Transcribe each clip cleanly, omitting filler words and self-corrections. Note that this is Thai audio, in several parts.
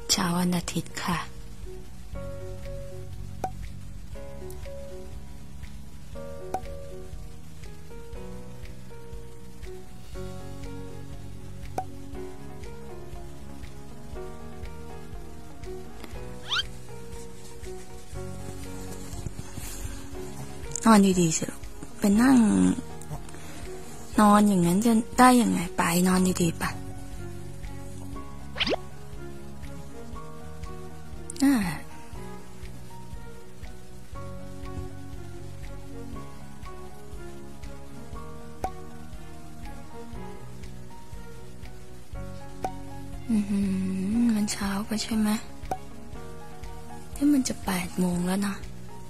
เช้าวันอาทิตย์ค่ะนอนดีๆสิลูกไปนั่งนอนอย่างนั้นจะได้ยังไงไปนอนดีๆปะมันเช้าไปใช่ไหมที่มันจะ8 โมงแล้วนะ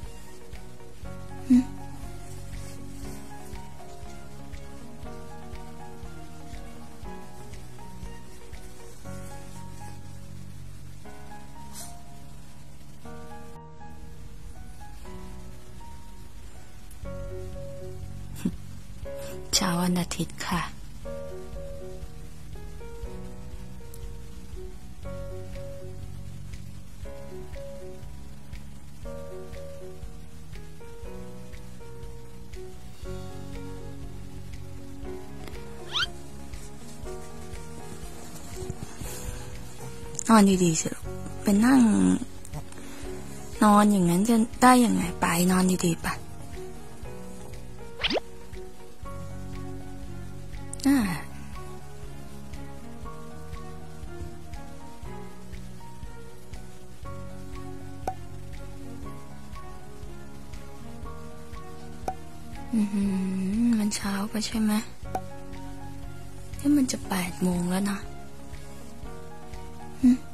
เช้าวันอาทิตย์ค่ะนอนดีๆสิลูกไปนั่งนอนอย่างนั้นจะได้ยังไงไปนอนดีๆปะมันเช้าไปใช่ไหมที่มันจะ8 โมงแล้วนะ